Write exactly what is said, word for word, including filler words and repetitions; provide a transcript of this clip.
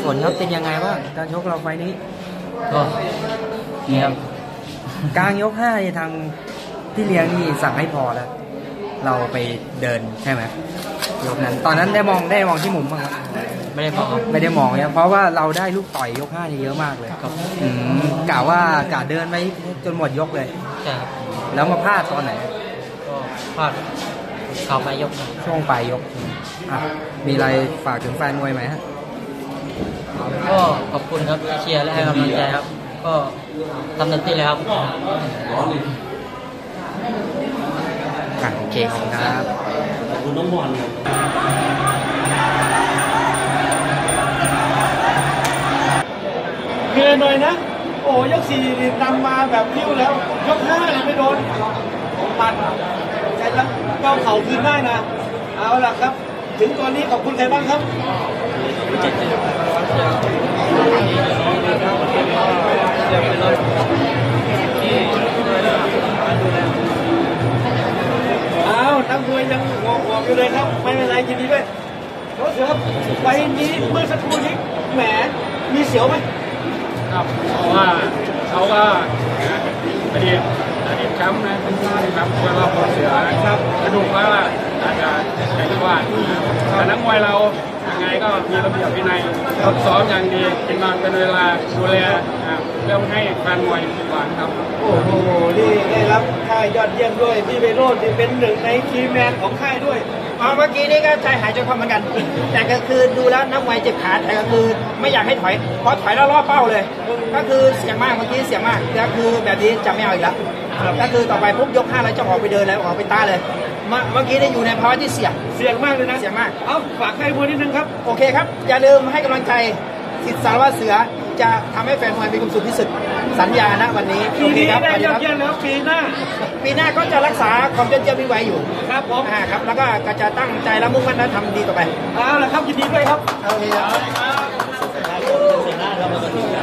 ฝนครับเป็นยังไงบ้างการชกเราไฟนี้ก็นี่ครับกลางยกห้าทางที่เลี้ยงนี่สั่งให้พอแล้วเราไปเดินใช่ไหมยกนั้นตอนนั้นได้มองได้มองที่มุมบ้างครับไม่ได้มองไม่ได้มองเนี่ยเพราะว่าเราได้ลูกต่อยยกห้านี่เยอะมากเลยครับอืมกะว่ากะเดินไปจนหมดยกเลยใช่ครับแล้วมาพลาดตอนไหนก็พลาดเข้าไปยกช่วงปลายยกอ่ะมีอะไรฝากถึงแฟนมวยไหมฮะก็ขอบคุณครับที่เชียร์และให้กำลังใจครับก็ทำเต็มที่เลยครับโอเคขอบคุณครับขอบคุณน้องบอลเกินหน่อยนะโอ้ยกสี่นำมาแบบริ้วแล้วยกห้าเลยไม่โดนปัดใช้แล้วก็เข่าคืนได้นะเอาล่ะครับถึงตอนนี้ขอบคุณใครบ้างครับอ้าวนักมวยยังงงๆอยู่เลยครับไม่เป็นไรยินดีด้วยโค้ชครับไปนี้เมื่อสักครู่นี้แหมมีเสียวไหมครับเพราะว่าเขาก็อดีตอดีตแชมป์นะครับมวยเราพอเสือนะครับกระดูกว่าอาจจะใช้ว่าแต่นักมวยเรายังไงก็มีระเบียบวินัยฝึกซ้อมอย่างดีกินนอนเป็นเวลาดูแลเรื่องให้แฟนมวยดีกว่าครับโอ้โหนี่ได้รับค่ายยอดเยี่ยมด้วยพี่เบโรจน์ที่เป็นหนึ่งในทีมแมนของค่ายด้วยอ๋อเมื่อกี้นี่ก็ใจหายใจความเหมือนกันแต่ก็คือดูแล้วนักมวยเจ็บขาแต่ก็คือไม่อยากให้ถอยเพราะถอยแล้วล่อเป้าเลยก็คือเสี่ยงมากเมื่อกี้เสี่ยงมากก็คือแบบนี้จะไม่เอาอีกแล้วก็คือต่อไปปุ๊บยกห้าแล้วจะออกไปเดินแล้วออกไปต้าเลยเมื่อกี้ได้อยู่ในภาวะที่เสี่ยงเสี่ยงมากเลยนะเสี่ยงมากเอ้าฝากค่ายมวยนิดนึงครับโอเคครับอย่าลืมให้กำลังใจสิทธิ์สารวัตรเสือจะทำให้แฟนมวยมีความสุขที่สุดสัญญาณวันนี้ปีนี้ได้ยอดเยี่ยมแล้วปีหน้าปีหน้าก็จะรักษาความยอดเยี่ยมไว้อยู่ครับผมอ่าครับแล้วก็จะตั้งใจและมุ่งมั่นและทำดีต่อไปเอาละครับยินดีด้วยครับโอเคครับ